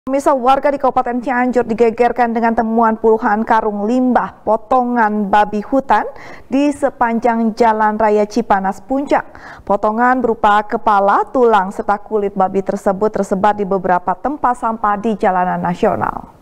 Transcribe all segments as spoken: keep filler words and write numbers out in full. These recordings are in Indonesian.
Pemirsa, warga di Kabupaten Cianjur digegerkan dengan temuan puluhan karung limbah potongan babi hutan di sepanjang Jalan Raya Cipanas Puncak. Potongan berupa kepala, tulang, serta kulit babi tersebut tersebar di beberapa tempat sampah di jalanan nasional.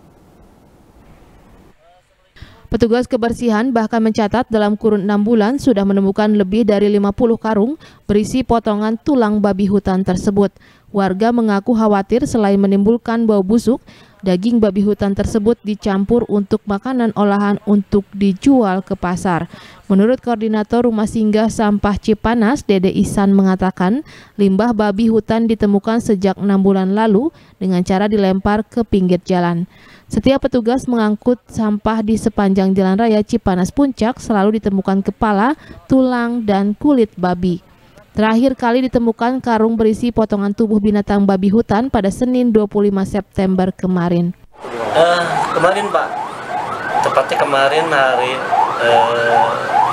Petugas kebersihan bahkan mencatat dalam kurun enam bulan sudah menemukan lebih dari lima puluh karung berisi potongan tulang babi hutan tersebut. Warga mengaku khawatir selain menimbulkan bau busuk, daging babi hutan tersebut dicampur untuk makanan olahan untuk dijual ke pasar. Menurut Koordinator Rumah Singgah Sampah Cipanas, Dede Ihsan mengatakan, limbah babi hutan ditemukan sejak enam bulan lalu dengan cara dilempar ke pinggir jalan. Setiap petugas mengangkut sampah di sepanjang Jalan Raya Cipanas Puncak selalu ditemukan kepala, tulang, dan kulit babi. Terakhir kali ditemukan karung berisi potongan tubuh binatang babi hutan pada Senin dua puluh lima September kemarin. Uh, kemarin Pak, tepatnya kemarin hari uh,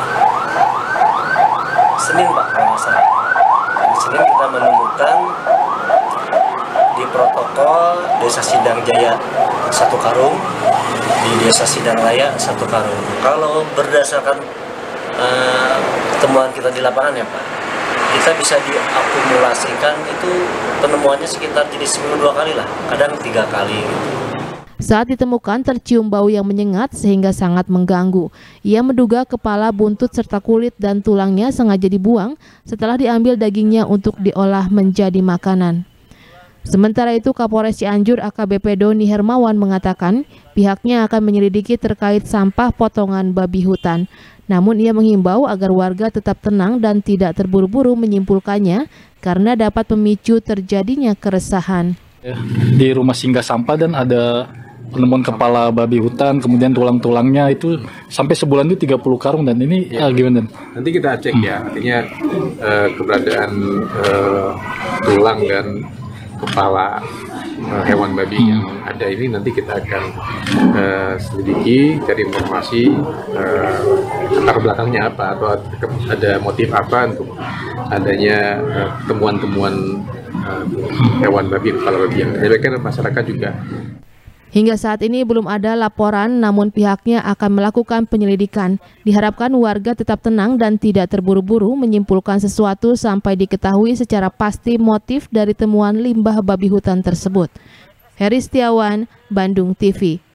Senin Pak, kalau nggak salah. Hari Senin kita menemukan di protokol Desa Sidang Jaya satu karung, di Desa Sidang Raya satu karung. Kalau berdasarkan uh, temuan kita di lapangan ya Pak, kita bisa diakumulasikan itu penemuannya sekitar jadi seminggu dua kali lah, kadang tiga kali. Saat ditemukan tercium bau yang menyengat sehingga sangat mengganggu. Ia menduga kepala, buntut, serta kulit dan tulangnya sengaja dibuang setelah diambil dagingnya untuk diolah menjadi makanan. Sementara itu, Kapolres Cianjur A K B P Doni Hermawan mengatakan pihaknya akan menyelidiki terkait sampah potongan babi hutan. Namun ia menghimbau agar warga tetap tenang dan tidak terburu-buru menyimpulkannya karena dapat memicu terjadinya keresahan. Di rumah singgah sampah dan ada penemuan kepala babi hutan, kemudian tulang-tulangnya itu sampai sebulan itu tiga puluh karung, dan ini ya, ah, gimana? Nanti kita cek hmm. ya, artinya uh, keberadaan uh, tulang dan kepala uh, hewan babi hmm. yang ada ini nanti kita akan uh, selidiki, cari informasi uh, latar belakangnya apa, atau ada motif apa untuk adanya temuan-temuan uh, uh, hewan babi, kepala babi yang terjadi. Masyarakat juga. Hingga saat ini belum ada laporan, namun pihaknya akan melakukan penyelidikan. Diharapkan warga tetap tenang dan tidak terburu-buru menyimpulkan sesuatu sampai diketahui secara pasti motif dari temuan limbah babi hutan tersebut. Heri Setiawan, Bandung T V.